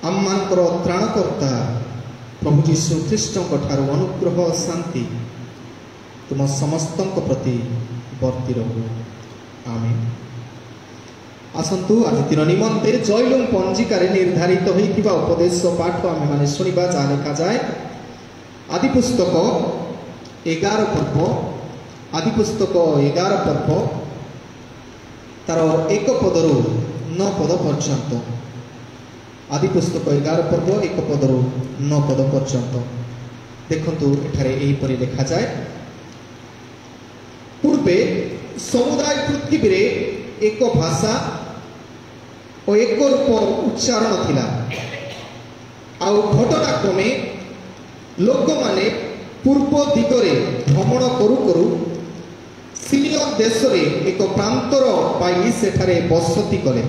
आममानकर त्राणकर्ता प्रभु यीशु ख्रीष्ट अनुग्रह शांति तुम समस्त प्रति वर्ती रहू। आमेन। आसतु आज दिन निमंते जयलुम पंजिकार निर्धारित होइथिबा उपदेश पाठ आमे माने सुनिबा। जा लेखा जाए आदि पुस्तक 11 पर्व, आदि पुस्तक 11 पर्व तार 1 पदरु 9 पद पर्यंत। आदि पुस्तक 11 पर्व 1 पदरु 9 पद पर्यंत देखंतु एठारे एही परि लिखा जाए। पूर्वे समुदाय पृथ्वी रे एक भाषा और एक रूप उच्चारण थिला। आउ घटनाक्रमे लोक माने पूर्व दिगरे भ्रमण करू करू सिनियर देश रे एक प्रांतर पाई सेठारे बसती कले।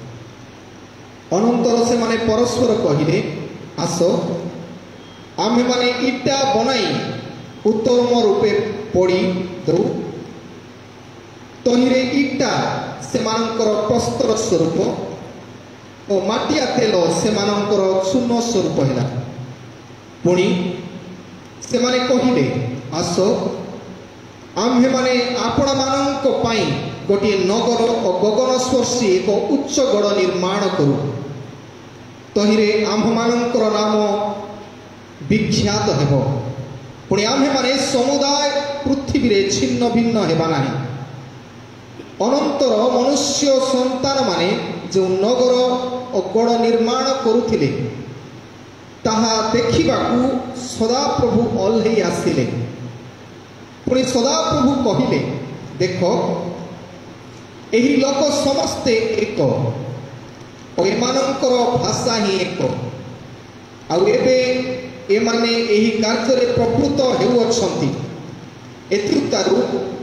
अनंतर से माने परस्पर कहिले, आस आमे माने इटा बनाई उत्तम रूपे पड़ी दऊ। तहिरे इटा सेमानंकर प्रस्तर स्वरूप और माटिया तेल सेमानंकर चून स्वरूप है। पुणी से माने कहिले, आस आम्भे माने आपण मानक पाई गोटे नगर और गगन स्पर्शी एक उच्च गढ़ निर्माण करू। तहिरे आम्भ मानकर नाम विख्यात हेब। पुणी आम्भे माने समुदाय पृथ्वी रे छिन्न भिन्न हेबा नाही। अनंतर मनुष्य संतान माने जो नगर और गढ़ निर्माण करुथिले ताहा देखिबाकू सदाप्रभु ओल्हेई आसिले। पुणी सदाप्रभु कहिले, देख एही लोक समस्ते एक और एमानंकर भाषा ही एक। आउ एबे एमाने एही कार्य रे प्रवृत्त हेउअछंती। एथितारु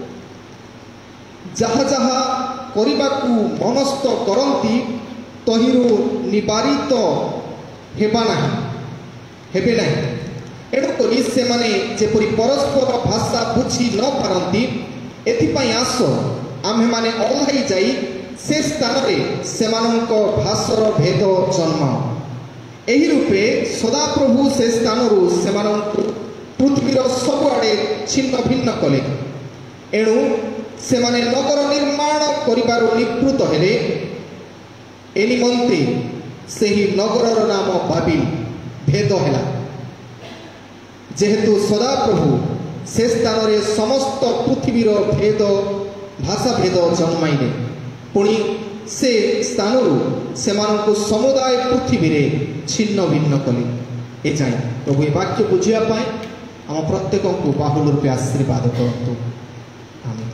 जहा जहा करिबाकू मनस्थ करंती तहिरु निवारित हेबा नाही हेबे नाही। एणु करी से माने जेपरि परस्पर भाषा बुझी न पारंती एथिपाई आस आम्हे माने ओल्हाई जाई से स्थान रे सेमानंक भाषार भेद जन्म। एही रूपे सदाप्रभु से स्थानरु सेमानंकु पृथ्वीर सबुआडे छिन्न भिन्न कले। एणु से माने नगर निर्माण करिबारु निवृत्त हेले। ए निमंते सेही नगरर नाम बाबिल भेद हेला। जेहेतु सदाप्रभु से स्थान रे समस्त पृथ्वीर भेद भाषा भेद जन्माइले। पुणी से स्थानरु सेमानंकु समुदाय पृथ्वी रे छिन्न भिन्न कले। ए जाए प्रभु ए वाक्य बुझिया पाए आम प्रत्येकंकु बाहुल रूपे आशीर्वाद करंतु। आमेन।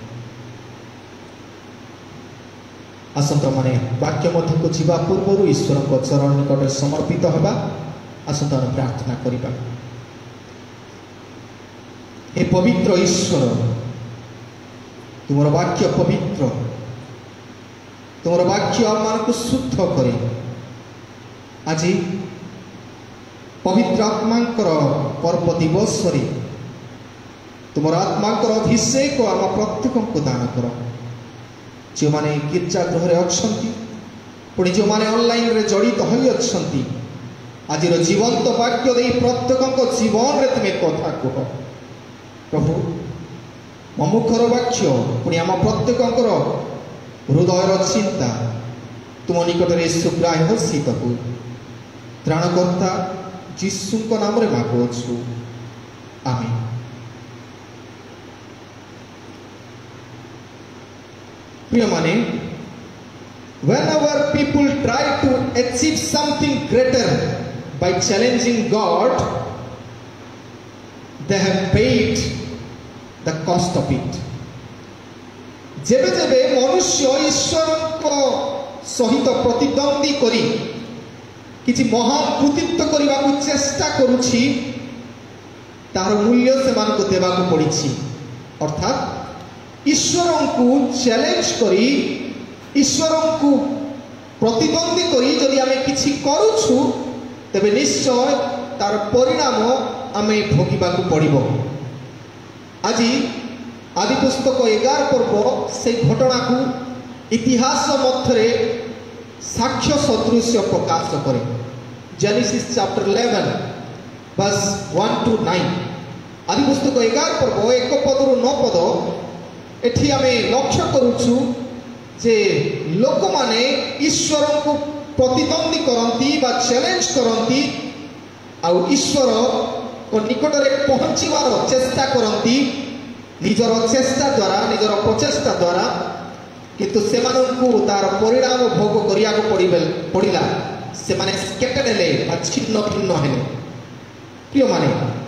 आसंत माने वाक्य मध्य को जीवा पूर्व ईश्वर को चरण निकट समर्पित होगा। आसंत प्रार्थना करिबा। हे पवित्र ईश्वर, तुमर वाक्य पवित्र, तुमर वाक्य आम को शुद्ध करे। आज पवित्र आत्मांकर पर्व दिवस रे तुमर आत्मांकर अभिषेक आम प्रत्येक को दान कर। जो माने गिरजागृह रे अछंती, पुणी जो माने ऑनलाइन रे जड़ित होई अछंती, आज जीवंत वाक्य दे प्रत्येक जीवन रे तुमे कथा कह। प्रभु ममुखर वाक्य पुणी आम प्रत्येक हृदयर चिंता तुम निकट में सुग्राह्य सिद्ध हो। त्राणकर्ता यीशु नाम रे मागुछु। आमीन। प्रिय माने, whenever people try to achieve something greater by challenging God, they have paid the cost of it. जेबे जेबे मनुष्य ईश्वर को सहित प्रतिद्वंदी करी किछि महान कृतित्व करबा को चेष्टा करूछि तार मूल्य सेमान को देबा को पड़िछि। अर्थात ईश्वर को चैलेंज करी ईश्वर को प्रतिद्वंदी करी जदि आमे किछि करूछु तबे निश्चय तार परिणाम आमे भोगिबा को पड़िबो। आज आदि पुस्तक 11 पर्व से घटना को इतिहास मध्य साक्ष्य सदृश प्रकाश करे। Genesis chapter 11 verse 1 to 9 आदि पुस्तक 11 पर्व 1 पदरु 9 पद एठी आमे लक्ष्य करूछु जे लोक माने ईश्वर को प्रतिद्वंदी करंती बा चैलेंज करंती आ ईश्वर को निकट रे पहुंचीवार चेष्टा करंती निजर चेष्टा द्वारा निजर प्रचेष्टा द्वारा किंतु सेमानंकु तार परिणाम भोग करिया को पड़िला से माने स्कैटर्ड हेले बा छिन्न भिन्न हेले प्रिय माने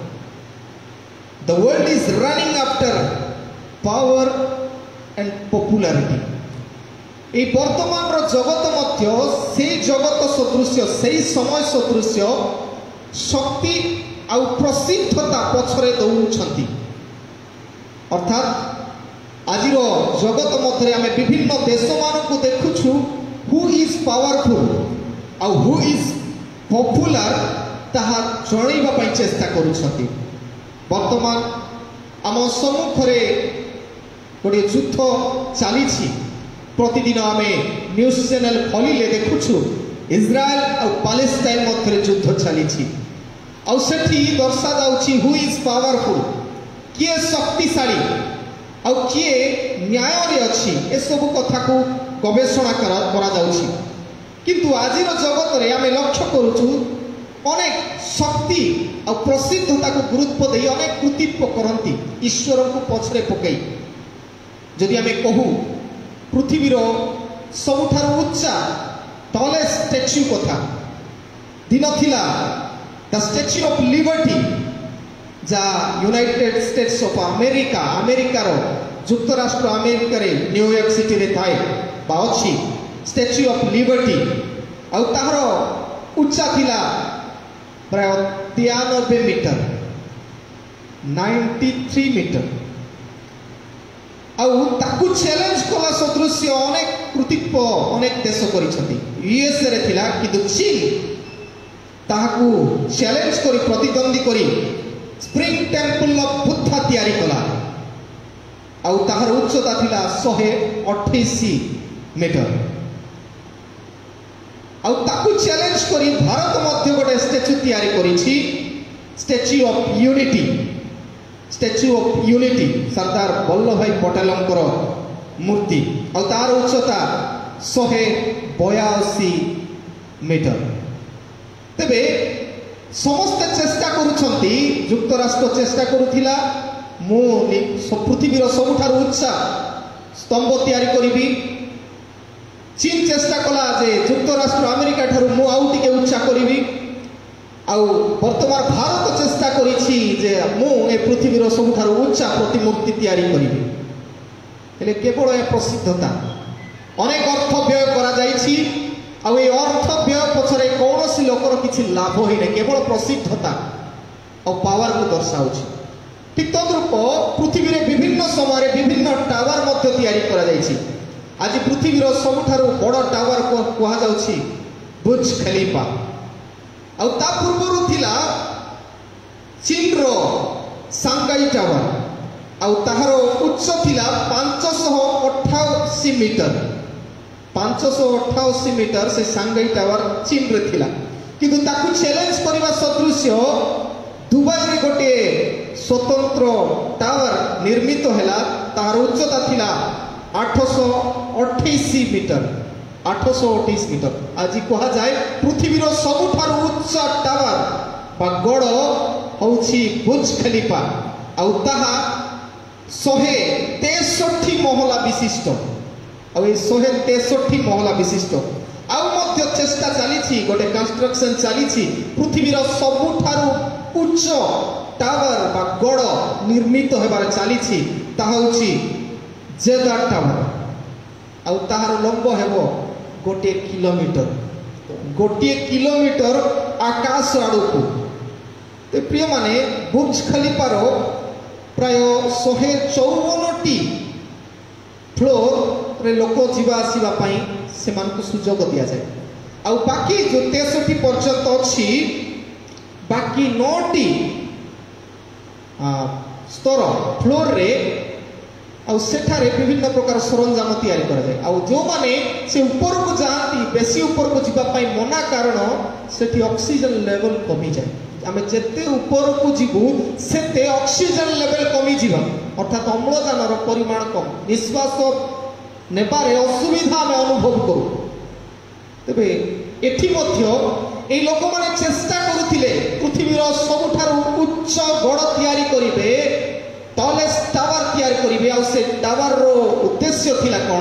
the world is running after power and popularity ए वर्तमान रो जगत मध्य से जगत सदृश्य से समय सदृश्य शक्ति आ प्रसिद्धता पछरे दौड़ुछंती अर्थात आज जगत मध्य आम विभिन्न देश मान को देखुछु हु इज पावरफुल आ हु इज पॉपुलर ताहा जणैबा पई चेष्टा करूछंती वर्तमान आम सम्मुखरे गोटे युद्ध चली प्रतिदिन आम न्यूज चैनल खोलिले देखुछु इज्राएल और पैलेस्टाइन मध्य युद्ध चली आठी दर्शा जाउछि हु इज पावरफुल किए शक्तिशाली आ किए न्याय रे अछि ए सब कथा को गवेषणा करा जाउछि किंतु आजिर जगत रे आमे लक्ष्य करूछु अनेक शक्ति और प्रसिद्धता को गुरुत्व दे अनेक कृतित्व करती ईश्वर को पछरे पकई जदि आमे कहू पृथ्वीर सबुठार उच्चा तले स्टैच्यू कथा दिन थिला द स्टैच्यू ऑफ लिबर्टी जा यूनाइटेड स्टेट्स ऑफ अमेरिका अमेरिकार युक्तराष्ट्र अमेरिका रे न्यूयॉर्क सिटी रे थाए बा अछि स्टैच्यू ऑफ लिबर्टी आ तार उच्चा थिला प्राय 93 मीटर 93 मीटर आउ ताकू चैलेंज कला सदृश्य अनेक कृतित्व अनेक देश करिसथि यूएसए रे थिला किंतु चीन ताकू चैलेंज करी प्रतिद्वंदी करी स्प्रिंग टेम्पल ऑफ बुद्धा तैयारी कला आउ ताहार उच्चता थिला 128 मीटर आउ ताकू चैलेंज करी भारत मध्य गोटे स्टैच्यू तैयारी करिछि statue of unity Sardar Vallabh Bhai पटेलंकर मूर्ति आउ तार उच्चता 182 मीटर तेबे समस्त चेष्टा करुछंती युक्तराष्ट्र चेष्टा करुथिला मु पृथ्वीर सबुठार उच्चा स्तंभ तैयारी करिबी चीन चेष्टा कला जे युक्तराष्ट्र अमेरिका ठारू मु आउ टिके उच्चा करिबी आउ वर्तमान भारत चेष्टा करिछि जे मु ए पृथ्वीर सबुठार उच्चा प्रतिमूर्ति तैयारी करिबी हेले केवल ए प्रसिद्धता अनेक अर्थ व्यय करा जाइछि आउ ए अर्थ व्यय पछरे कौनसी लोकर किछि लाभ होई नै केवल प्रसिद्धता और पावर को दर्शाउछि ठीक तद्रूप पृथ्वी रे विभिन्न समय विभिन्न टावर मध्य तैयारी करा जाइछि आज पृथ्वीर सबुठारु बड़ टावर को कहा जाउछि बुर्ज खलीफा आउ ता पूर्वरु थिला चीन रो सांघाई टावर आउ ताहार उच्च थिला 588 मीटर 588 मीटर से सांघाई टावर चीन रे थिला किंतु ताकू चैलेंज करबा सदृश्य दुबई रे गोटे स्वतंत्र टावर निर्मित हैला ताहार उच्चता थिला 828 मीटर 828 मीटर आज कहा जाए पृथ्वीर सबुठार उच्च टावर बा गड़ होछि बुर्ज खलीफा आउ ताहा 163 महला विशिष्ट आउ 163 महला विशिष्ट आउ मध्य चेष्टा चली गोटे कंस्ट्रक्शन चली पृथ्वीर सबुठार उच्च टावर बा गड़ निर्मित होबार चली ताहा होछि जेदार टावर आउ ताहार लंब हेबो गोटे किलोमीटर आकाश आड़कू तो प्रिय माने बुर्ज खलीफार प्राय 154टी फ्लोर रे लोक जीवा आसीबा पई सेमान को सुजोग दिया जाए आउ बाकी जो 63 पर्यंत अछि बाकी 9टी स्तर फ्लोर रे आउ सेठारे विभिन्न प्रकार सरंजाम तैयारी करा जाए आउ जो माने से ऊपर को जाती बेसी ऊपर को जीवाई मना कारण से ऑक्सीजन लेवल कमी जाए आम जिते ऊपर को जीवु से ऑक्सीजन लेवल कमी जीवा अर्थात अम्लजान परिमाण कम निश्वास नेबारे असुविधा आम अनुभव करूँ तेरे एठी मध्य लोक मैंने चेष्टा करुथिले पृथ्वीर सबुठार उच्च गड़ तैयारी करिवे टॉलेस्ट टावर तैयारी करिवे आ से टावर रो उद्देश्य थिला कोन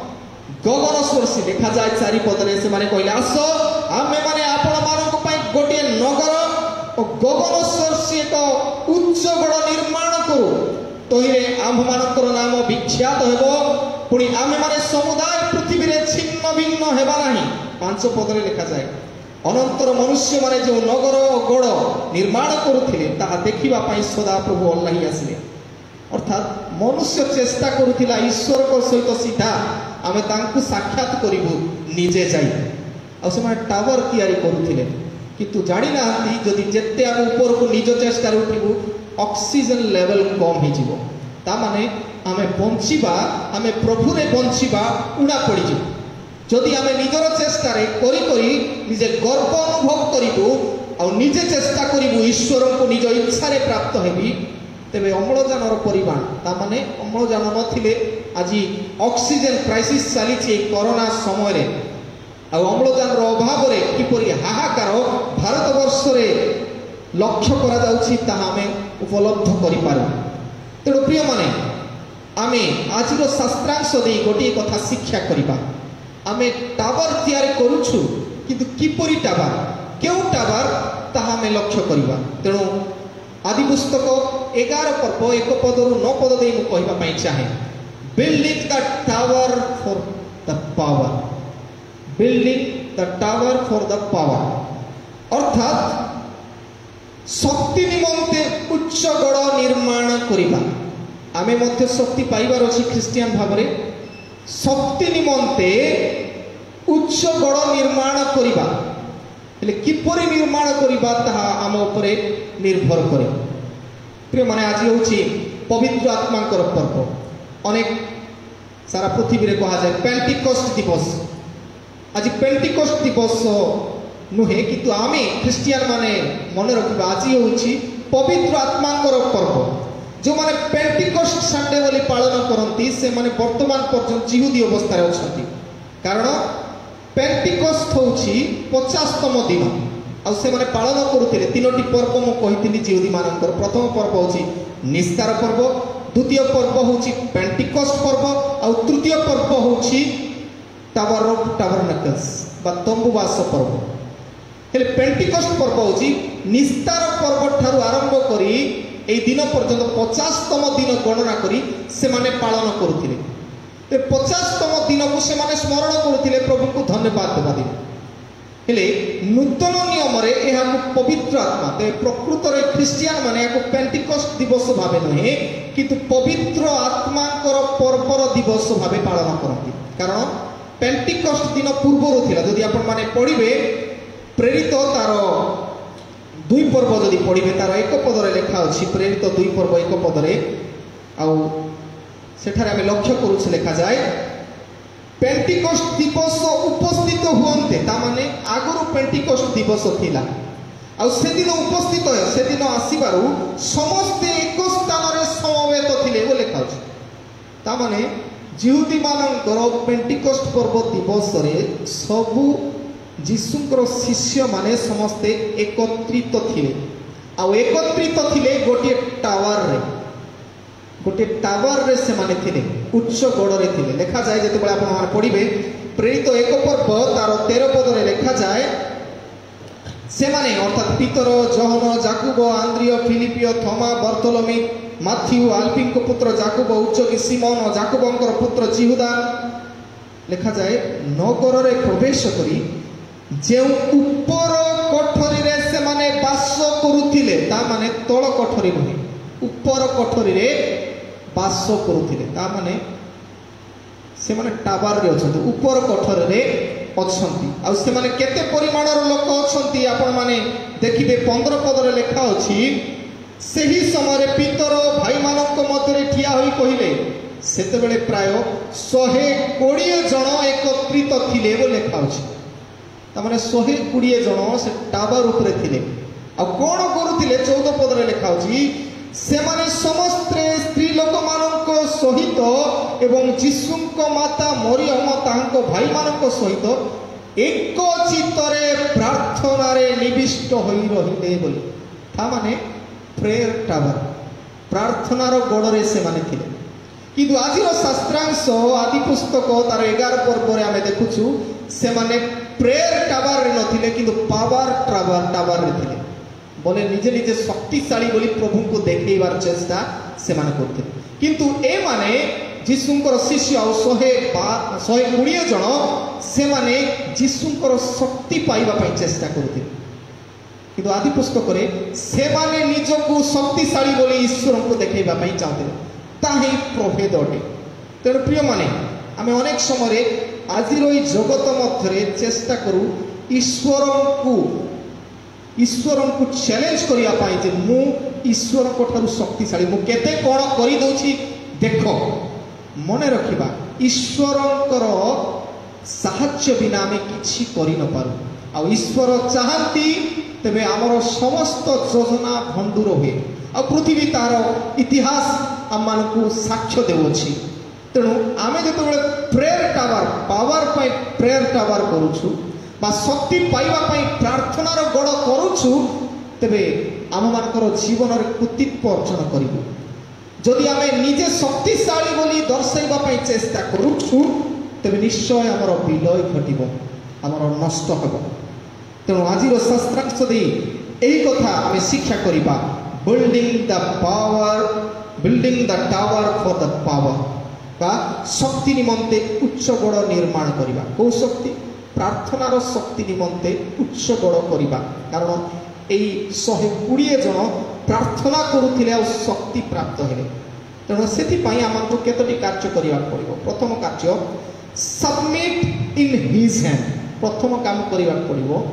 गगन स्पर्शी देखा जाए चारिपदरे से माने कहले आस आमे माने आपण मानक पई गोटे नगर और गगन स्पर्शी एक उच्च गड़ निर्माण करू तहिरे आम मानकर नाम विख्यात हेबो पुणी आमे माने समुदाय पृथ्वी रे छिन्न भिन्न हेबा नाही 5 पदरे लिखा जाए अनंतर मनुष्य माने जो नगर गड़ निर्माण करुथिले ताहा देखिबा पई सदा प्रभु अल्लाह आसिले अर्थात मनुष्य चेष्टा करुथिला ईश्वर को सहित सीधा आमे तांकु साक्षात करिबु निजे जाई आ से माने टावर तैयारी करुथिले किंतु जानि नाहंती जदि जेते आमे ऊपर को निज चेष्टा उठिबु ऑक्सीजन लेवल कम हे जीवो ता माने आमे बंचिबा आमे प्रभु रे बंचिबा उडा पड़ी जीवो जदि आमे निजर चेष्टा रे करी करी निजे गर्व अनुभव करिबु आ निजे चेष्टा करिबु ईश्वर को निज इच्छा रे प्राप्त हेबी तेबे अम्लजानर परिमाण ता माने अम्लजान नथिले आज ऑक्सीजन क्राइसिस चली कोरोना समय रे आ अम्लजानर अभाव रे किपरि हाहाकार भारतवर्ष रे लक्ष्य करा जाउछि ताहा आमे उपलब्ध करि पारु तेणु प्रिय माने आमे आजिर शास्त्रांश दे गोटे कथा शिक्षा करिबा आमे टावर तैयारी करूछु किंतु किपरि टावर केउ टावर ताहा आमे लक्ष्य करिबा तेणु आदि पुस्तक 11 पर्व 1 पदरु 9 पद दे मु कहबा पई चाहे building the tower for the power building the tower for the power अर्थात शक्ति निमंते उच्च गड़ निर्माण करिबा आमे मध्य शक्ति पाइबार अछि ख्रिस्टियन भाबरे शक्ति निमंते उच्च गड़ निर्माण करिबा हेले किपरि निर्माण करिबा ताहा आम उपरे निर्भर करे प्रिय माने आज होछि पवित्र आत्मांकर पर्व अनेक सारा पृथ्वी रे कहा जाए पेंटिकस्ट दिवस आज पेंटिकस्ट दिवस नुहे किंतु आमे ख्रिस्टियन माने मन रखिबा आज होछि पवित्र आत्मांकर पर्व जो माने पेंटिकस्ट संडे बोली पालन करंती से माने वर्तमान पर्यंत जिहुदी अवस्था रे अछंती कारण पेंटिकस्ट होछि 50तम दिन आ से माने पालन करुथिले तीनोटी पर्व मु कहिथिली जिहुदी मानकर प्रथम पर्व होछि निस्तार पर्व द्वितीय पर्व होछि पेंटिकस्ट पर्व आ तृतीय पर्व होछि टावर ऑफ टाबरनेकल्स बा तंबुवास पर्व हेले पेंटिकस्ट पर्व होछि निस्तार पर्व ठारू आरंभ करी ए दिन पर्यंत 50तम दिन गणना करी से माने पालन करुथिले 50तम दिन को से माने स्मरण करुथिले प्रभु को धन्यवाद देबा दिन हेले नूतन नियम रे एहा को पवित्र आत्मा ते प्रकृत रे ख्रिस्टियन माने को पेंटिकस्ट दिवस भाबे नहे किंतु पवित्र आत्मांकर पर्वर दिवस भाबे पालन करती कारण पेंटिकस्ट दिन पूर्व थिला जदि आपण माने पढिबे प्रेरित तार 2 पर्व जदि पढिबे तार 1 पद रे लेखा अछि प्रेरित 2 पर्व 1 पद रे आ सेठारे आमे लक्ष्य करूछ लेखा जाए पेंटिकस्ट दिवस उपस्थित हुअन्ते ता माने आगुरु पेंटिकस्ट दिवस थिला आ से दिन उपस्थित है से दिन आसीबारु समस्त एक स्थान रे समवेत थिले बो लेखा अछि ता माने जिहुदी मानकर पेंटिकस्ट पर्व दिवस रे सबु जीशुंकर शिष्य माने समस्त एकत्रित थिले आ एकत्रित थिले गोटे टावर रे से माने थिले उच्च गड़ रे थिले लेखा जाए जते बळे आपण माने पढिबे प्रेरित 1 पर्व तार 13 पद रे लेखा जाए से माने अर्थात पीतर जोहन जाकुब आंद्रिय फिलिपियो थोमा बर्तोलोमी माथ्यू आल्फिन को पुत्र जाकुब उच्चकी सिमोन जाकुबंकर पुत्र जिहुदा लेखा जाए नगर रे प्रवेश करी जे ऊपर कोठरी रे से माने वास करुथिले ता माने तळ कोठरी नहे ऊपर कोठरी रे वास करुथिले ता माने से माने टावर रे अछंती ऊपर कोठरी रे अछंती आ से माने केते परिमाणर लोक अछंती आपण माने देखिबे 15 पद रे लेखा अछि सेही समय पितर भाई मानक मध्य ठिया होई कहिले सेते बेले प्राय 120 जन एकत्रित थिले बो लेखा अछि तामाने 120 जन से टावर उपरे थिले आ कोन करूथिले 14 पदरे लिखा होची से माने समस्त स्त्री लोक मानक सहित एवं जीशुଙ୍କ माता मरियम तांको भाई मानक सहित एक चित्तरे प्रार्थना रे निविष्ट होई रहिले बोली था माने प्रेयर टावर प्रार्थनार गड़े से माने थिले किंतु आजिर शास्त्रांश आदि पुस्तक तार 11 पर्व आम देखुचु से माने प्रेयर टावर रे नथिले किंतु पावर टावर रे थिले बोले निजे निजे शक्तिशाली बोली प्रभु को देखैबार चेष्टा से माने करते किंतु ए माने जीशुंकर शिष्य और 120 जन से माने जीशुंकर शक्ति पाइबा पई चेष्टा करते किंतु आदि पुस्तक रे से माने निजको शक्तिशाली बोली ईश्वर को देखैबा पई चाहते ताही प्रभेद अटे तेणु प्रिय माने आमे अनेक समय आजिर ई जगत मध्य चेष्टा करू ईश्वर को चैलेंज करिया पाई जे मु ईश्वर को ठारू शक्तिशाली मु केते कोन करि दउछि देखो मने रखिबा ईश्वरंकर साहाय्य बिना आमे किछि करि न पारू आ ईश्वर चाहंती तबे हमर समस्त योजना भंडूर हुए आ पृथ्वी तार इतिहास आम मानकु साक्ष्य देउछि तेणु आमे जेतेबेले प्रेयर टावर पावर पाई प्रेयर टावर करूछु बा शक्ति पाइबा पाई प्रार्थनार गड़ करूछु तेबे आम मानकर जीवन रे कृतित्व अर्जन करिबु जदि आमे निजे शक्तिशाली बोली दर्शाइबा पाई चेष्टा करूछु तेबे निश्चय हमर विलय घटिबो हमर नष्ट हेबो तेणु आजिर शास्त्रांश दे एही कथा आमे शिक्षा करिबा building the tower for the power का शक्ति निमंते उच्च गड़ निर्माण करिबा को शक्ति प्रार्थनार शक्ति निमंते उच्च गड़ करिबा कारण एई 120 जन प्रार्थना करुथिले और शक्ति प्राप्त हेले तेणु से आमको केतोटी कार्य करिबा पड़िबो प्रथम कार्य सबमिट इन हिज हैंड प्रथम काम करिबा पड़िबो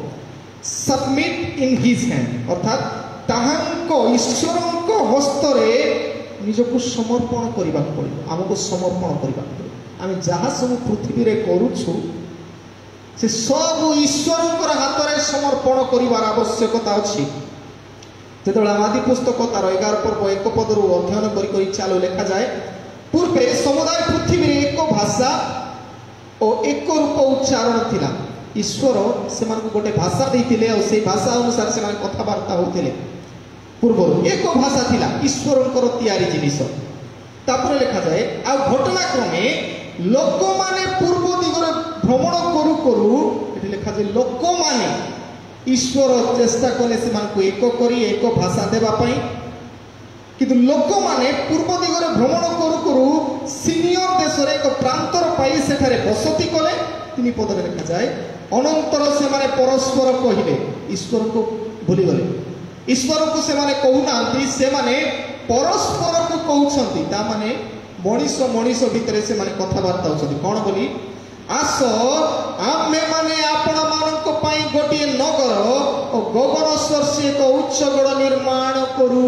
सबमिट इन हिज हैंड अर्थात ताहांको ईश्वरंको हस्तरे निजको समर्पण करिबा पड़िबो आमको समर्पण करिबा पड़िबो आमे जहा सब पृथ्वी रे करूछु से सब ईश्वरंकर हाथ में समर्पण करिवार आवश्यकता अछि जेतबेला आदि पुस्तक तार 11 पर्व 1 पदरु अध्ययन करी चालू लिखा जाए पूर्वे समुदाय पृथ्वी रे एक भाषा और एक रूप उच्चारण थिला ईश्वर से गोटे भाषा देइतिले और से भाषा अनुसार से कथबार्ता होतिले पूर्व एक भाषा थिला ईश्वरंकर तैयारी जिनिस तापर लिखा जाए आ घटनाक्रमे लोक माने पूर्व दिगरे भ्रमण करू करू एठी लिखा जाए लोक माने ईश्वर चेष्टा कले से मानकु एक करी एक भाषा देबा पई किंतु लोक माने पूर्व दिगरे भ्रमण करू करू सीनियर देश रे एक प्रांतर पाई सेठारे बसती कले 3 पद रे लिखा जाए अनंतर से माने परस्पर कहिले ईश्वर को भूली गले ईश्वर को से माने कहू नांती से माने परस्पर को कहउछंती ता माने मनीष भितर से माने कथबार्ता होछंती कोन बोली आस आमे माने आपण मानक पई गोटे नगर और गगन स्पर्शी एक उच्च गड़ निर्माण करू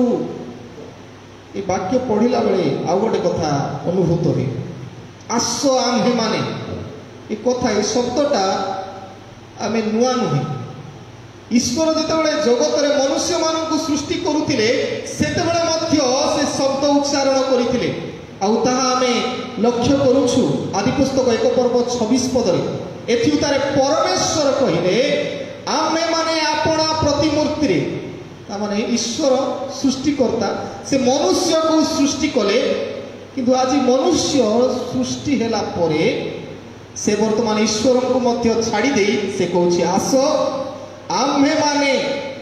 ए वाक्य पढ़िला बेले आ गोटे कथा अनुभूत हुए आस आमे माने ए कथा ए शब्दटा आमे नुआ नुहे ईश्वर जेतेबेले जगत रे मनुष्य मानक सृष्टि करुथिले सेतेबेले मध्य से शब्द उच्चारण करिथिले आउ ताहा आमे लक्ष्य करूछु आदि पुस्तक 1 पर्व 26 पदरे एथि उतारे परमेश्वर कहिले आमे माने आपणा प्रतिमूर्ति रे ता माने ईश्वर सृष्टिकर्ता से मनुष्य को सृष्टि कले किंतु आज मनुष्य सृष्टि हेला परे से वर्तमान ईश्वर को मध्य छाड़ी दे से कहछि आस आमे माने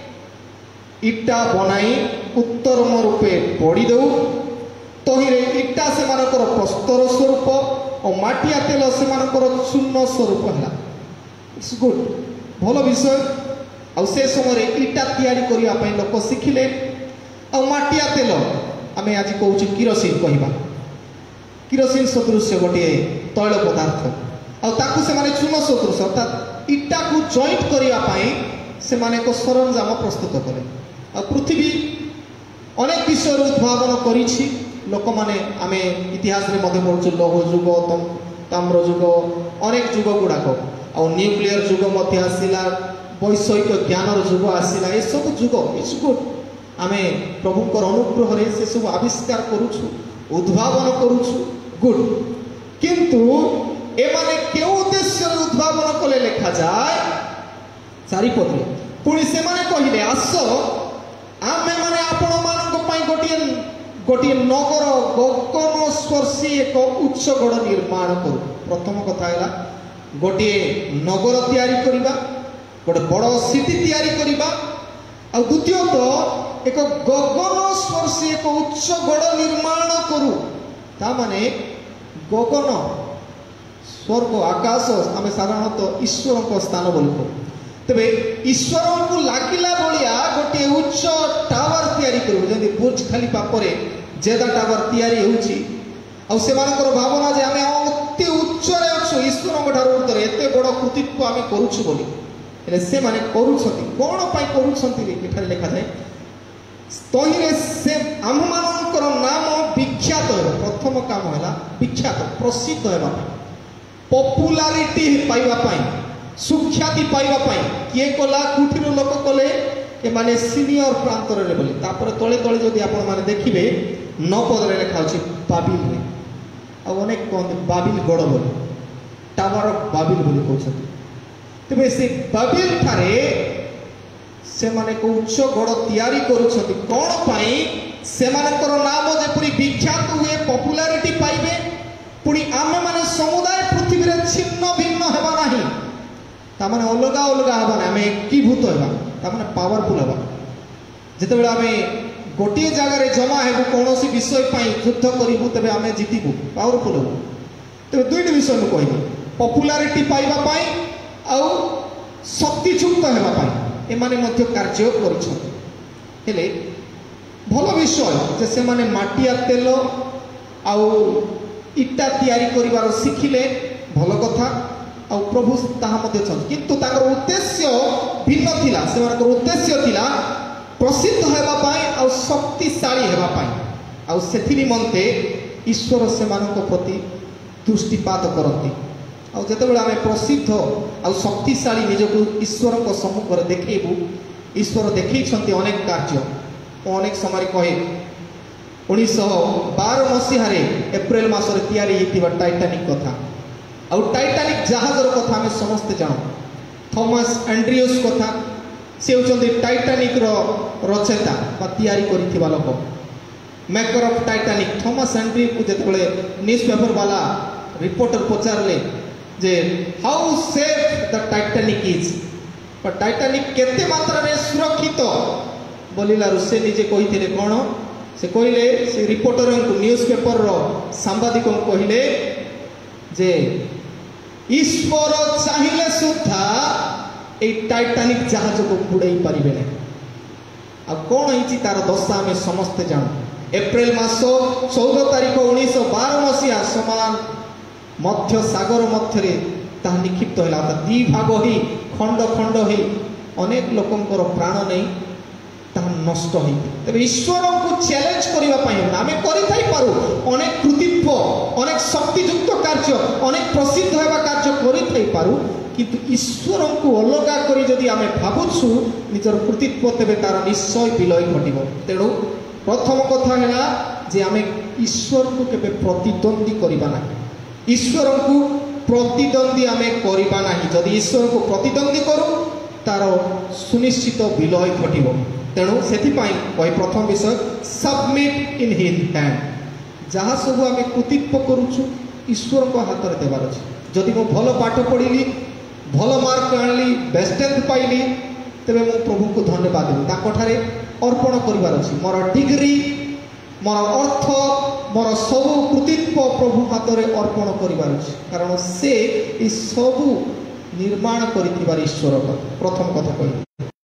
इटा बनाई उत्तरम रूपे पड़ी दऊ तहिरे इटा से मानकर प्रस्तर स्वरूप और माटिया तेल से मानकर चूर्ण स्वरूप है इट्स गुड भल विषय आ से समय इटा तैयारी करिया पई लोक शिखिले आ माटिया तेल आमे आज कहूँ किरोसिन कहवा किरोसिन सदृश गोटे तैल पदार्थ आ ताकू से माने चूर्ण सदृश अर्थात इटा को जॉइंट करिया पई से माने को सरंजाम प्रस्तुत कले आ पृथ्वी अनेक विषय उद्भावन करिछि लोक माने आमे इतिहास रे मध्य पढ़छु लौह युग ताम्र युग अनेक युग गुड़ाक ଆଉ ନ୍ୟୁକ୍ଲିୟର ଯୁଗ ମଧ୍ୟ ଆସିଲା, ବୈଷୟିକ ଜ୍ଞାନର ଯୁଗ ଆସିଲା। ଏସବୁ ଯୁଗ ଇଟ୍ସ ଗୁଡ୍, ଆମେ ପ୍ରଭୁଙ୍କର ଅନୁଗ୍ରହରେ ସେସବୁ ଆବିଷ୍କାର କରୁଛୁ, ଉଦ୍ଭାବନ କରୁଛୁ, ଗୁଡ୍। କିନ୍ତୁ ଏମାନେ କେଉଁ ଉଦ୍ଦେଶ୍ୟରେ ଉଦ୍ଭାବନ କଲେ ଲେଖାଯାଏ 4 ପଦରେ। ପୁଣି ସେମାନେ କହିଲେ, ଆସ ଆମେ ମାନେ ଆପଣମାନଙ୍କ ପାଇଁ ଗୋଟିଏ ନଗର ଗଗନ ସ୍ପର୍ଶୀ ଏକ ଉଚ୍ଚ ଗଡ଼ ନିର୍ମାଣ କରୁ। ପ୍ରଥମ କଥା ହେଲା ଗୋଟିଏ ନଗର ତିଆରି କରିବା, ଗୋଟେ ବଡ଼ ସିଟି ତିଆରି କରିବା। ଆଉ ଦ୍ୱିତୀୟତଃ ଏକ ଗଗନ ସ୍ପର୍ଶୀ ଏକ ଉଚ୍ଚ ଗଡ଼ ନିର୍ମାଣ କରୁ। ତା ମାନେ ଗଗନ ସ୍ୱର୍ଗ ଆକାଶ ଆମେ ସାଧାରଣତଃ ଈଶ୍ୱରଙ୍କ ସ୍ଥାନ ବୋଲି କହୁ। ତେବେ ଈଶ୍ୱରଙ୍କୁ ଲାଗିଲା ଭଳିଆ ଗୋଟିଏ ଉଚ୍ଚ ଟାୱାର ତିଆରି କରିବୁ, ଯେମିତି ବୁର୍ଜ ଖଲିଫା ପରେ ଜେଦା ଟାୱାର ତିଆରି ହେଉଛି। ଆଉ ସେମାନଙ୍କର ଭାବନା ଯେ ଆମେ ଅତି ଉଚ୍ଚରେ ଅଛୁ, ଈଶ୍ୱରଙ୍କ ଠାରୁ ଉର୍ଦ୍ଧ୍ୱରେ, ଏତେ ବଡ଼ କୃତିତ୍ୱ ଆମେ କରୁଛୁ ବୋଲି। ହେଲେ ସେମାନେ କରୁଛନ୍ତି କ'ଣ ପାଇଁ କରୁଛନ୍ତି ଏଠାରେ ଲେଖାଯାଏ, ତହିଁରେ ସେ ଆମ୍ଭମାନଙ୍କର ନାମ ବିଖ୍ୟାତ ହେବ। ପ୍ରଥମ କାମ ହେଲା ବିଖ୍ୟାତ, ପ୍ରସିଦ୍ଧ ହେବା ପାଇଁ, ପପୁଲାରିଟି ପାଇବା ପାଇଁ, ସୁଖ୍ୟାତି ପାଇବା ପାଇଁ। କିଏ କଲା, କୋଠିର ଲୋକ କଲେ, ଏମାନେ ସିନିୟର ପ୍ରାନ୍ତରରେ ବୋଲି। ତାପରେ ତଳେ ତଳେ ଯଦି ଆପଣମାନେ ଦେଖିବେ 9 ପଦରେ ଲେଖା ଅଛି ବାବିଲରେ। ଆଉ ଅନେକ କହନ୍ତି ବାବିଲ ଗଡ଼ ବୋଲି, ଟାୱାର ଅଫ୍ ବାବିଲ ବୋଲି କହୁଛନ୍ତି। ତେବେ ସେ ବାବିଲ ଠାରେ ସେମାନେ ଏକ ଉଚ୍ଚ ଗଡ଼ ତିଆରି କରୁଛନ୍ତି। କ'ଣ ପାଇଁ? ସେମାନଙ୍କର ନାମ ଯେପରି ବିଖ୍ୟାତ ହୁଏ, ପପୁଲାରିଟି ପାଇବେ, ପୁଣି ଆମେମାନେ ସମୁଦାୟ ପୃଥିବୀରେ ଛିନ୍ନ ଭିନ୍ନ ହେବା ନାହିଁ। ତାମାନେ ଅଲଗା ଅଲଗା ହେବା ନାହିଁ, ଆମେ ଏକୀଭୂତ ହେବା, ତାମାନେ ପାୱାରଫୁଲ୍ ହେବା। ଯେତେବେଳେ ଆମେ ଗୋଟିଏ ଜାଗାରେ ଜମା ହେବୁ, କୌଣସି ବିଷୟ ପାଇଁ ଯୁଦ୍ଧ କରିବୁ, ତେବେ ଆମେ ଜିତିବୁ, ପାୱାରଫୁଲ୍ ହେବୁ। ତେବେ 2ଟି ବିଷୟ ମୁଁ କହିବି, ପପୁଲାରିଟି ପାଇବା ପାଇଁ ଆଉ ଶକ୍ତିଯୁକ୍ତ ହେବା ପାଇଁ ଏମାନେ ମଧ୍ୟ କାର୍ଯ୍ୟ କରିଛନ୍ତି। ହେଲେ ଭଲ ବିଷୟ ଯେ ସେମାନେ ମାଟିଆ ତେଲ ଆଉ ଇଟା ତିଆରି କରିବାର ଶିଖିଲେ, ଭଲ କଥା। ଆଉ ପ୍ରଭୁ ତାହା ମଧ୍ୟ ଚାହୁଁଛନ୍ତି, କିନ୍ତୁ ତାଙ୍କର ଉଦ୍ଦେଶ୍ୟ ଭିନ୍ନ ଥିଲା। ସେମାନଙ୍କର ଉଦ୍ଦେଶ୍ୟ ଥିଲା ପ୍ରସିଦ୍ଧ ହେବା ପାଇଁ ଆଉ ଶକ୍ତିଶାଳୀ ହେବା ପାଇଁ। ଆଉ ସେଥି ନିମନ୍ତେ ଈଶ୍ୱର ସେମାନଙ୍କ ପ୍ରତି ଦୃଷ୍ଟିପାତ କରନ୍ତି। ଆଉ ଯେତେବେଳେ ଆମେ ପ୍ରସିଦ୍ଧ ଆଉ ଶକ୍ତିଶାଳୀ ନିଜକୁ ଈଶ୍ୱରଙ୍କ ସମ୍ମୁଖରେ ଦେଖେଇବୁ, ଈଶ୍ୱର ଦେଖେଇଛନ୍ତି ଅନେକ କାର୍ଯ୍ୟ। ମୁଁ ଅନେକ ସମୟରେ କହେ 1912 ମସିହାରେ ଏପ୍ରିଲ ମାସରେ ତିଆରି ହୋଇଥିବା ଟାଇଟାନିକ୍ କଥା, ଆଉ ଟାଇଟାନିକ୍ ଜାହାଜର କଥା ଆମେ ସମସ୍ତେ ଜାଣୁ। ଥମାସ ଆଣ୍ଡ୍ରିୟସ୍ କଥା, ସେ ହେଉଛନ୍ତି ଟାଇଟାନିକ୍ର ରଚୟିତା ବା ତିଆରି କରିଥିବା ଲୋକ, ମେକର ଅଫ୍ ଟାଇଟାନିକ୍। ଥମାସ ଆଣ୍ଡ୍ରିୟକୁ ଯେତେବେଳେ ନ୍ୟୁଜ୍ ପେପର ବାଲା ରିପୋର୍ଟର ପଚାରିଲେ ଯେ how safe the Titanic is, ବା ଟାଇଟାନିକ୍ କେତେ ମାତ୍ରାରେ ସୁରକ୍ଷିତ ବୋଲିଲାରୁ ସେ ନିଜେ କହିଥିଲେ କ'ଣ, ସେ କହିଲେ, ସେ ରିପୋର୍ଟରଙ୍କୁ, ନ୍ୟୁଜ୍ ପେପରର ସାମ୍ବାଦିକଙ୍କୁ କହିଲେ ଯେ ଈଶ୍ୱର ଚାହିଁଲେ ସୁଦ୍ଧା এই টাইটানিক জাহাজକୁ ବୁଡ଼େଇ ପାରିବେ ନାହିଁ। ଆଉ କ'ଣ ହେଇଛି ତାର ଦଶା ଆମେ ସମସ୍ତେ ଜାଣୁ। ଏପ୍ରିଲ ମାସ 14 ତାରିଖ 1912 ମସିହା ସମାନ ମଧ୍ୟ ସାଗର ମଧ୍ୟରେ ତାହା ନିକ୍ଷିପ୍ତ ହେଲା, ଅର୍ଥାତ୍ 2 ଭାଗ ହୋଇ ଖଣ୍ଡ ଖଣ୍ଡ ହୋଇ ଅନେକ ଲୋକଙ୍କର ପ୍ରାଣ ନେଇ ତାହା ନଷ୍ଟ ହୋଇଛି। ତେବେ ଈଶ୍ୱରଙ୍କୁ ଚ୍ୟାଲେଞ୍ଜ କରିବା ପାଇଁ ଆମେ କରିଥାଇପାରୁ, ଅନେକ କୃତିତ୍ୱ, ଅନେକ ଶକ୍ତିଯୁକ୍ତ କାର୍ଯ୍ୟ, ଅନେକ ପ୍ରସିଦ୍ଧ ହେବା କାର୍ଯ୍ୟ କରିଥାଇପାରୁ, କିନ୍ତୁ ଈଶ୍ୱରଙ୍କୁ ଅଲଗା କରି ଯଦି ଆମେ ଭାବୁଛୁ ନିଜର କୃତିତ୍ୱ, ତେବେ ତାର ନିଶ୍ଚୟ ବିଲୟ ଘଟିବ। ତେଣୁ ପ୍ରଥମ କଥା ହେଲା ଯେ ଆମେ ଈଶ୍ୱରଙ୍କୁ କେବେ ପ୍ରତିଦ୍ୱନ୍ଦ୍ୱୀ କରିବା ନାହିଁ। ଈଶ୍ୱରଙ୍କୁ ପ୍ରତିଦ୍ୱନ୍ଦ୍ୱୀ ଆମେ କରିବା ନାହିଁ। ଯଦି ଈଶ୍ୱରଙ୍କୁ ପ୍ରତିଦ୍ୱନ୍ଦ୍ୱୀ କରୁ ତାର ସୁନିଶ୍ଚିତ ବିଲୟ ଘଟିବ। ତେଣୁ ସେଥିପାଇଁ କହି ପ୍ରଥମ ବିଷୟ ସବମିଟ୍ ଇନ୍ ହିଜ୍ ହ୍ୟାଣ୍ଡ। ଯାହା ସବୁ ଆମେ କୃତିତ୍ୱ କରୁଛୁ ଈଶ୍ୱରଙ୍କ ହାତରେ ଦେବାର ଅଛି। ଯଦି ମୁଁ ଭଲ ପାଠ ପଢ଼ିଲି, ଭଲ ମାର୍କ ଆଣିଲି, ବେଷ୍ଟ ରେଙ୍କ ପାଇଲି, ତେବେ ମୁଁ ପ୍ରଭୁଙ୍କୁ ଧନ୍ୟବାଦ ଦେବି, ତାଙ୍କଠାରେ ଅର୍ପଣ କରିବାର ଅଛି। ମୋର ଡିଗ୍ରୀ, ମୋର ଅର୍ଥ, ମୋର ସବୁ କୃତିତ୍ୱ ପ୍ରଭୁ ହାତରେ ଅର୍ପଣ କରିବାର ଅଛି, କାରଣ ସେ ଏ ସବୁ ନିର୍ମାଣ କରିଥିବାର ଈଶ୍ୱର। ପ୍ରଥମ କଥା କହିଲି।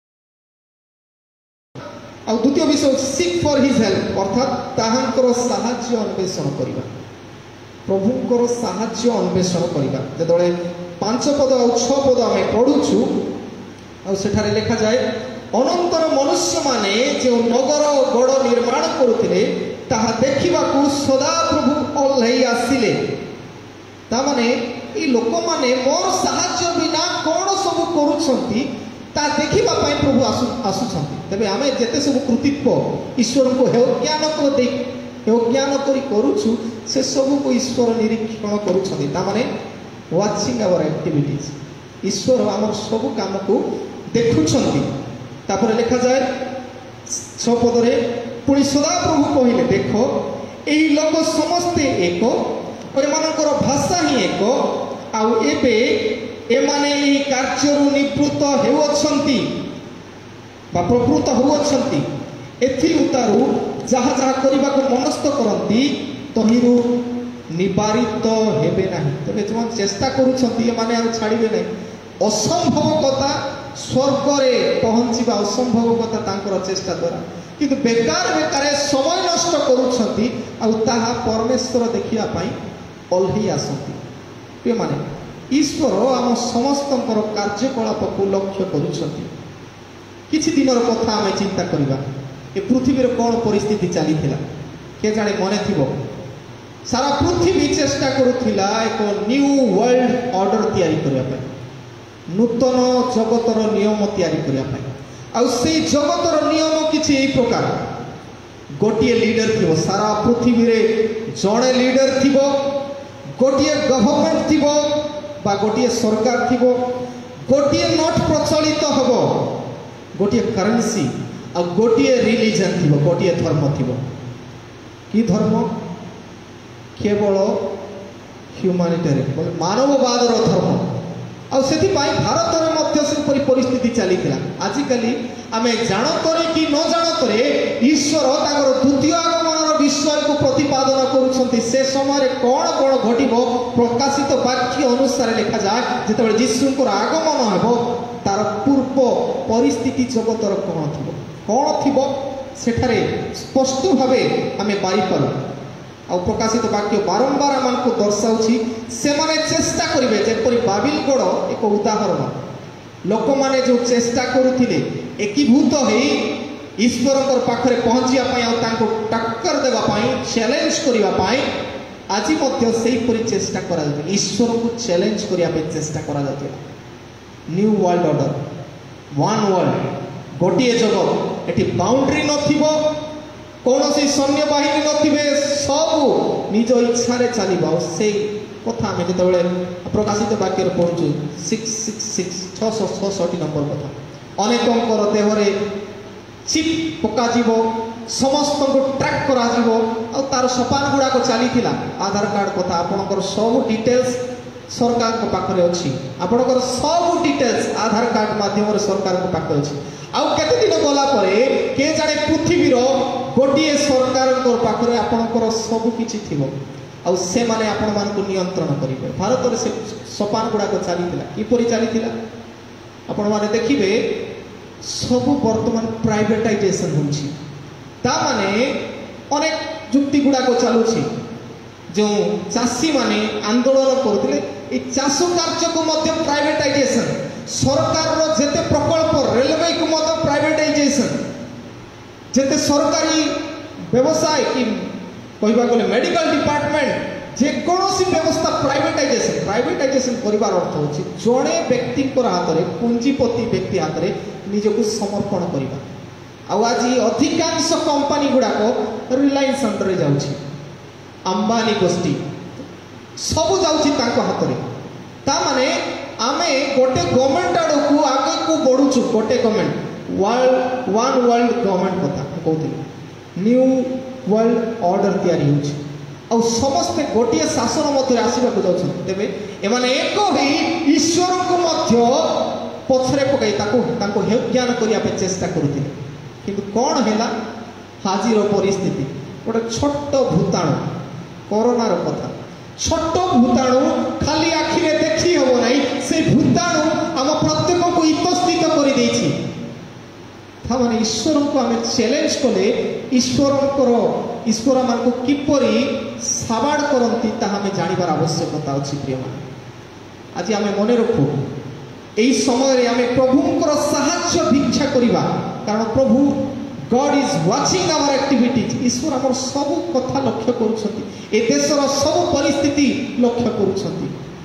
ଆଉ ଦ୍ୱିତୀୟ ବିଷୟ ସିକ୍ ଫର୍ ହିଜ୍ ହେଲ୍ପ, ଅର୍ଥାତ୍ ତାହାଙ୍କର ସାହାଯ୍ୟ ଅନ୍ୱେଷଣ କରିବା, ପ୍ରଭୁଙ୍କର ସାହାଯ୍ୟ ଅନ୍ୱେଷଣ କରିବା। ଯେତେବେଳେ 5 ପଦ ଆଉ 6 ପଦ ଆମେ ପଢ଼ୁଛୁ, ଆଉ ସେଠାରେ ଲେଖାଯାଏ ଅନନ୍ତର ମନୁଷ୍ୟମାନେ ଯେଉଁ ନଗର ଗଡ଼ ନିର୍ମାଣ କରୁଥିଲେ ତାହା ଦେଖିବାକୁ ସଦାପ୍ରଭୁ ଓହ୍ଲାଇ ଆସିଲେ। ତାମାନେ ये लोक माने मोर साहाय्य बिना कौन सब करुछंती ता देखिबा पाई प्रभु आसुछंती। तबे आमे जेते सब कृतित्व ईश्वर को ज्ञान को दे ज्ञान करी करूछु से सब को ईश्वर निरीक्षण करुछंती ता माने वाचिंग आवर एक्टिविटीज। ईश्वर आमर सब काम को देखुछंती। तापर लिखा जाए 6 पदरे पुणी सदा प्रभु कहले देख एही लोक समस्ते एक एमानकर भाषा ही एक आउ एबे एमाने एही कार्यरु निवृत्त हेउछंती बा प्रवृत्त होउछंती एथि उतारु जहा जहा करबा को मनस्थ करंती तहिरु निवारित हेबे नाही। तबे जो चेष्टा करूछंती एमाने आ छाड़िबे नाही। असंभव कथा स्वर्ग रे पहुंचीबा असंभव कथा तांकर चेष्टा द्वारा किंतु बेकार बेकार समय नष्ट करुछंती आ ताहा परमेश्वर देखिया पाई ओल्ही आसंती। पे माने ईश्वर आम समस्तंकर कार्यकलाप को लक्ष्य करुछंती। किछि दिनर कथा आमे चिंता करिबा ए पृथ्वी रे कोन परिस्थिति चली थिला के जाने मने थिबो। सारा पृथ्वी चेष्टा करुथिला एक न्यू वर्ल्ड ऑर्डर तयारी करिया पाई नूतन जगतर नियम तैयारी करने आ जगतर नियम किसी यही प्रकार गोटे लीडर थी सारा पृथ्वी रे जड़े लीडर थी गोटे गवर्नमेंट थी गोटे सरकार थी गोटे नोट प्रचलित हम गोटे करेन्सी आ गोटे रिलीजन थी गोटे धर्म थी कि धर्म केवल ह्यूमानिटेरियन मानववादर धर्म आ से भारत में परिस्थिति चली आजिकल आम जानतरे कि न जानतरे ईश्वर द्वितीय आगमन विषय को प्रतिपादन करुँच से समय कौन कौन घट प्रकाशित वाक्य अनुसार लिखा जाए जो यीशुंकर आगमन हो तार पूर्व परिस्थिति जगतर कौन थी सेठारे स्पष्ट भाव आम बारीपार आ प्रकाशित वाक्य बारंबार आम को दर्शाऊँगी से माने चेष्टा करेंगे जेपरी बाबिलगढ़ एक उदाहरण लोक माने जो चेष्टा करुथिले एकीभूत हो ईश्वर पाखरे पहुँचापी टक्कर देवाई चैलेंज करने आज से चेष्टा करा ईश्वर को चैलेंज करने चेष्टा करा new world order one world गोटे जगत एटी बाउंड्री नथिबो कौन सी सैन्य बाहिनी नथिबे सब निज इच्छा चलवा से कथा आम जो प्रकाशित वाक्य पढ़ु 666 नंबर कथा अनेकंकर देहरे चिप पकाजिबो समस्त को ट्रैक करा जिवो आ तार सोपान गुड़ाक चली आधार कार्ड कथा आपणकर सब डिटेल्स सरकार को पाखरे अच्छी आपणकर सब डिटेल्स आधार कार्ड माध्यम सरकार को पाखरे अच्छी आउ केते दिन गला परे के जाने पृथ्वीर गोटे सरकार पाखरे आपणकर सब किछि थिबो आउ से माने आपण मान को नियंत्रण करिवे। भारत रे से सोपान गुड़ाक चली किपरि चली आपण माने देखिबे सब वर्तमान प्राइवेटाइजेशन होछि ता माने अनेक जुक्ति गुड़ाक चलुछि जो चाषी माने आंदोलन करथिले ए चाष कार्य को मध्य प्राइवेटाइजेशन सरकार रो जेते प्रकल्प रेलवे को मध्य प्राइवेटाइजेशन जेते सरकारी व्यवसाय कि कहबा गले मेडिकल डिपार्टमेंट जे कोनोसी व्यवस्था प्राइवेटाइजेशन करिवार अर्थ होछि जणे व्यक्ति हाथ में पूंजीपति व्यक्ति हाथ में निजको समर्पण करवा आ आज अधिकांश कंपनी गुड़ाक रिलायंस अंडर जाउछि अंबानी गोष्ठी सब जाउछि तांको हाथ में ता माने आमे गोटे गवर्नमेंट आड़ को आगे को बढ़ुछु गोटे government world one world government कथा कहते न्यू वर्ल्ड ऑर्डर तैयारी होछि आ समस्ते गोटे शासन मध्य आसवा तेरे एमाने एक ही ईश्वर को मध्य पछरे पकई ताको ज्ञान करने चेष्टा करुले किंतु कौन है हाजिर परिस्थिति गोटे छोट भूताणु कोरोनार कथा छोट भूताणु खाली आखिरे देखी हम ना से भूताणु आम प्रत्येक को इतस्थित कर देछि माने ईश्वर को आम चैलेंज कले ईश्वर मान को किपरि साबाड़ करती ताहा जानवर आवश्यकता अच्छी प्रिय मान आज आम मन रखू यही समय आम प्रभुंकर साहाय्य भिक्षा करवा कारण प्रभु God is watching our activities ईश्वर आम सब कथा लक्ष्य करुछंती ए देशर सब परिस्थिति लक्ष्य करुछंती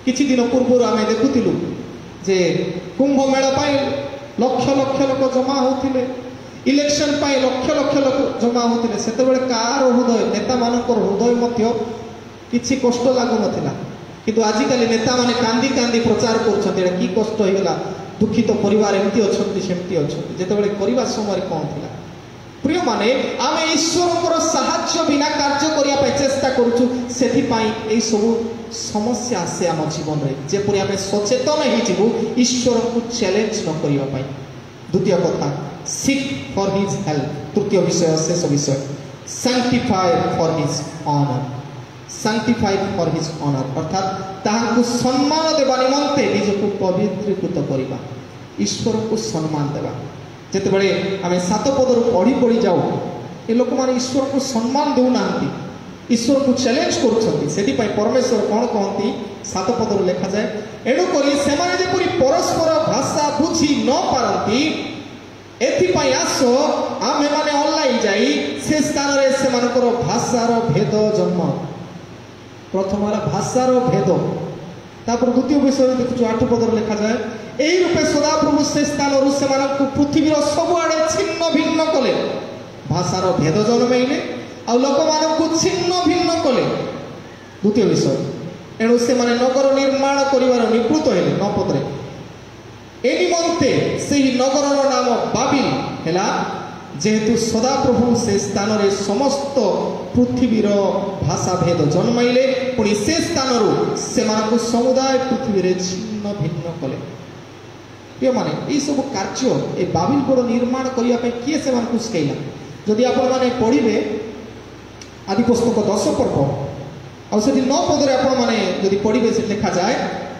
किछि दिन पूर्व आम देखुलु जे कुंभ मेला लक्ष लक्ष लोक जमा होते इलेक्शन लक्ष लक्ष लोक जमा होते से कार हृदय नेता मान हृदय किसी कष्ट लगु ना किंतु आजिकल नेता माने कांदी कांदी प्रचार कर कि कष्ट होगा दुखित परिवार एमती अच्छा सेमती अच्छा जितेबाला करने समय कौन थी प्रिय माने आम ईश्वर साहाय्य बिना कार्य करने चेष्टा करुचु से सब समस्या आसे आम जीवन में जेपरी आम सचेतन हो ईश्वर को चैलेंज न करने द्वितीय कथा सीक फॉर हिज हेल्प तृतीय विषय शेष विषय sanctified for his honour sanctified for his honour अर्थात ताहां सम्मान देवा निमंते निजको पवित्रीकृत करवा ईश्वर को सम्मान देवा जितेबाला आम 7 पदर पढ़ी पढ़ी जाऊ ये लोक मैंने ईश्वर को सम्मान देना ईश्वर को चैलेंज कर परमेश्वर कौन कहती 7 पदर लिखा जाए एणुक से परस्पर भाषा बुझी न पारती एथिपाई आस आमे माने ऑनलाइन जाई से स्थान रे से मानकर भाषार भेद जन्म प्रथम भाषार भेद तापर द्वितीय विषय देखु 8 पदर लिखा जाए यही रूपे सदाप्रभु से स्थान से पृथ्वीर सबुआड़े छिन्न भिन्न कले भाषार भेद जन्मैले आ लोक मानू छिन्न भिन्न कले द्वितीय विषय एणु से माने नगर निर्माण करिवार निवृत्त हेले 9 पदरे ए निमंते से नगर नाम बाबिल हैला जेहेतु सदाप्रभु से स्थान रे समस्त पृथ्वीर भाषा भेद जन्माइले पुणी से स्थान से समुदाय पृथ्वी रे छिन्न भिन्न कले प्रिय माने ये सब कार्य ए बाबिल गोड़ निर्माण करने किए से शिखला जदि आपण माने पढ़िबे आदि पुस्तक 10 पर्व आ 9 पदरे आपण माने जदि पढ़िबे से लिखा जाए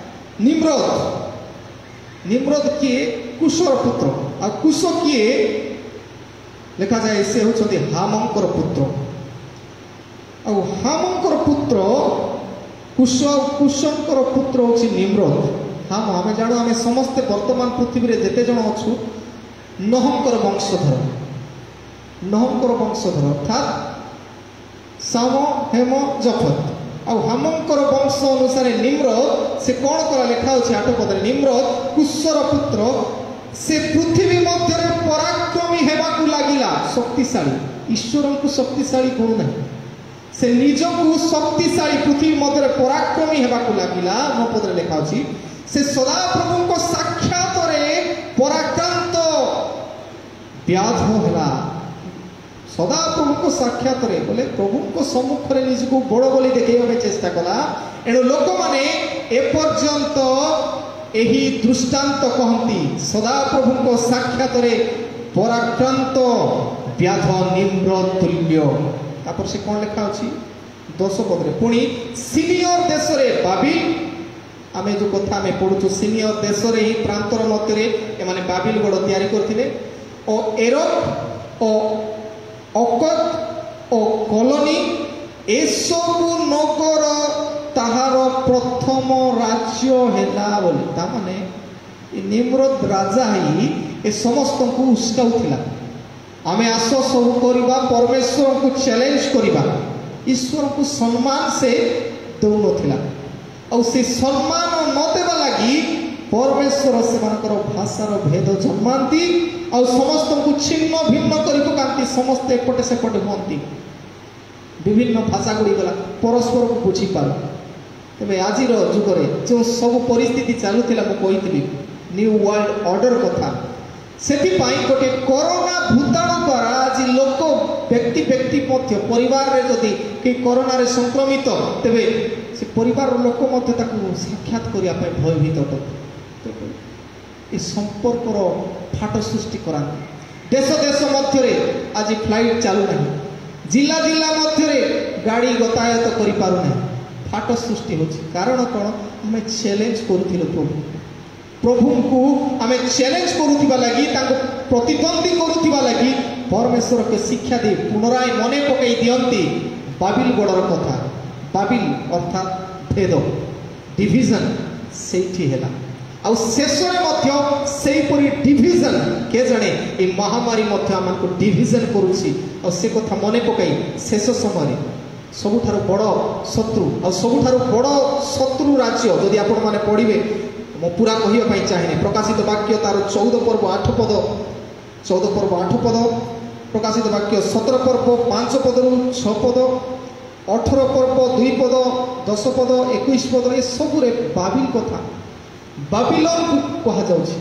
निम्रद किए कुशर पुत्र आ कुश किए लिखा जाए से होचंती हामंकर पुत्र आ हामंकर पुत्र कुशंकर पुत्र होची निम्रद हाम आम जाणु आम समस्ते वर्तमान पृथ्वी रे जेते जण अछु नहंकर वंशधर अर्थात साम हेम जफत आ हामंकर वंश अनुसार निम्रद से कौन करा लिखा होची 8 पदरे निम्रद कुशर पुत्र से पृथ्वी मध्य पराक्रमी हेबाकू लागिला शक्तिशाली ईश्वर को शक्तिशाली गुण नहीं से निजकू शक्तिशाली पृथ्वी मध्य पराक्रमी हेबाकू लागिला 9 पदरे लिखा होची से सदाप्रभु को साक्षात पराक्रांत व्याध है सदाप्रभु को साक्षात बोले प्रभु को सम्मुख में निजको बड़ बोली देखा चेष्टा कला एणु लोक मैंने एपर्यंत यही दृष्टांत कहती सदाप्रभु को साक्षात पराक्रांत व्याध निम्र तुल्य तापर से कौन लिखा अच्छी 10 पदरे पुणी सीनियर देश में बाबिल आम जो कथा आम पढ़ुचु सीनियर देश में ही प्रांतर मध्य एमाने बाबिल गड़ तैयारी करथिले ओ एरक ओ अकद ओ कॉलोनी एसबु नगर ताहार प्रथम राज्य हैला बोली ता माने निम्रद राजा ही ए समस्त को उस्काउथिला आमे आस सब करबा परमेश्वर को चैलेंज करबा ईश्वर को सम्मान से दौनथिला और से सम्मान न देवा लगी परमेश्वर से भाषार भेद जन्मांती और समस्त को छिन्न भिन्न कर पकाती समस्ते एपटे सेपटे हमें विभिन्न भाषा गुड़ी गला परस्पर को बुझी पार तेज आज जुगे जो सब परिस्थिति चलुला मुझे न्यू वर्ल्ड ऑर्डर कथा से गोटे कोरोना भूताणु द्वारा आज लोक व्यक्ति व्यक्ति मध्य परिवार रे जदि कि कोरोना रे संक्रमित तेबे से परिवार लोक मध्य ताकू साक्षात करने भयभीत अटक संपर्कर फाट सृष्टि करा देश देश मध्य आज फ्लाइट चलू ना जिला जिला मध्य गाड़ी गतायत कर फाट सृष्टि हो कारण कौन आम चैलेंज करूँ प्रभु को आम चैलेंज करुवा लगी प्रतिद्वंदी करुवा लगी परमेश्वर के शिक्षा दे पुनराय मने पकई दियंती बाबिल गड़र कथा बाबिल अर्थात भेद डिविजन से आउ शेष में डिविजन के जड़े ये महामारी आमको डिविजन करुच्ची से कथा मने पकई शेष समय ସବୁଠାରୁ ବଡ଼ ଶତ୍ରୁ ଆଉ ସବୁଠାରୁ ବଡ଼ ଶତ୍ରୁ ରାଜ୍ୟ ଯଦି ଆପଣମାନେ ପଢ଼ିବେ ମୁଁ ପୁରା କହିବା ପାଇଁ ଚାହେଁନି ପ୍ରକାଶିତ ବାକ୍ୟ ତାର 14 ପର୍ବ 8 ପଦ 14 ପର୍ବ 8 ପଦ ପ୍ରକାଶିତ ବାକ୍ୟ 17 ପର୍ବ 5 ପଦରୁ 6 ପଦ 18 ପର୍ବ 2 ପଦ 10 ପଦ 21 ପଦ ଏସବୁରେ ବାବିଲ କଥା ବାବିଲନକୁ କୁହାଯାଉଛି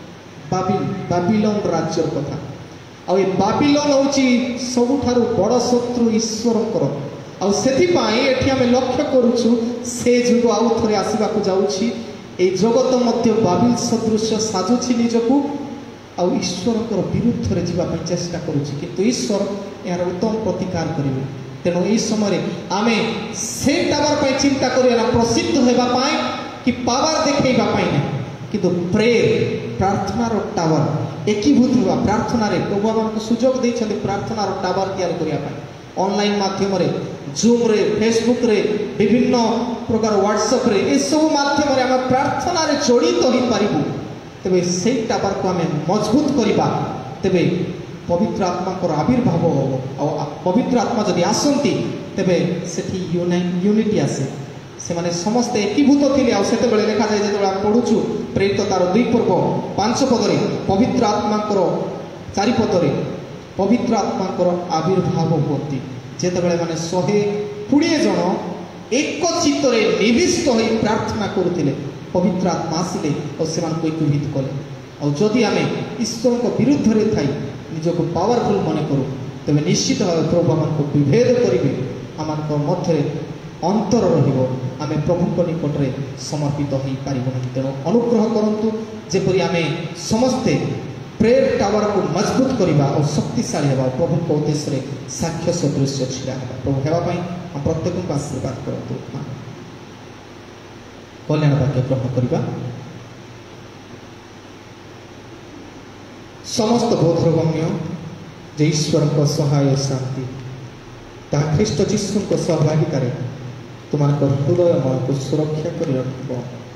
ବାବିଲନ ରାଜ୍ୟର କଥା ଆଉ ଏ ବାବିଲନ ହେଉଛି ସବୁଠାରୁ ବଡ଼ ଶତ୍ରୁ ଈଶ୍ୱରଙ୍କର ଆଉ ସେଥିପାଇଁ ଏଠି ଆମେ ଲକ୍ଷ୍ୟ କରୁଛୁ ସେ ଯୁଗ ଆଉ ଥରେ ଆସିବାକୁ ଯାଉଛି এই জগତ ମଧ୍ୟ ବାବିଲ ସଦୃଶ ସାଜୁଛି ନିଜକୁ ଆଉ ଈଶ୍ୱରଙ୍କର ବିରୁଦ୍ଧରେ ଯିବା ପାଇଁ ଚେଷ୍ଟା କରୁଛି କିନ୍ତୁ ଈଶ୍ୱର ଏହାର ଉତ୍ତମ ପ୍ରତିକାର କରିବେ ତେଣୁ ଏହି ସମୟରେ ଆମେ ସେ ଟାୱାର ପାଇଁ ଚିନ୍ତା କରିବା ପ୍ରସିଦ୍ଧ ହେବା ପାଇଁ କି ପାୱାର ଦେଖେଇବା ପାଇଁ ନାହିଁ କିନ୍ତୁ ପ୍ରେୟର ପ୍ରାର୍ଥନାର ଟାୱାର ଏକୀଭୂତ ହେବା ପ୍ରାର୍ଥନାରେ ପ୍ରଭୁ ଆମକୁ ସୁଯୋଗ ଦେଇଛନ୍ତି ପ୍ରାର୍ଥନାର ଟାୱାର ତିଆରି କରିବା ପାଇଁ ऑनलाइन माध्यम रे जूम रे फेसबुक रे विभिन्न प्रकार व्हाट्सएप रे ए सब माध्यम रे हम प्रार्थना रे जड़ित हो पारिबु तबे से टावर को हमें मजबूत करिबा तबे पवित्र आत्मा को आविर्भाव हो और पवित्र आत्मा जदि आसंती तबे सेठी यूनिटी आसे से माने समस्त एकीभूत थिले आ सेते बेले लिखा जाय जेते पढुछु प्रेरित तार 2 पर्व 5 पद रे पवित्र आत्मा को 4 पद रे पवित्र आत्मा को आविर्भाव होती जेतेबेले माने 120 जन एक चित्तरे निविष्ट हो प्रार्थना करुथिले पवित्र आत्मा आसिले और से एकीभूत कले और जदि आमे ईश्वर को विरुद्ध रे थाई निजको पावरफुल मन करू तबे निश्चित भाव प्रभु हमको विभेद करिवे हमको मध्य अंतर रहिबो आमे प्रभु निकट रे समर्पित हो पारिबो नहीं तेणु अनुग्रह करंतु जेपरि आमे समस्ते प्रेयर टावर को मजबूत करवा और शक्तिशाली होगा प्रभु को उद्देश्य रे साक्ष्य सदृश छिड़ा प्रभु हेबाई हम प्रत्येक को आशीर्वाद करतु कल्याण वाक्य ग्रहण करवा समस्त बोधगम्य जे ईश्वर को सहाय शांति ता ख्रीष्ट जीशु को सहभागिता तुम हृदय मन को सुरक्षा कर रख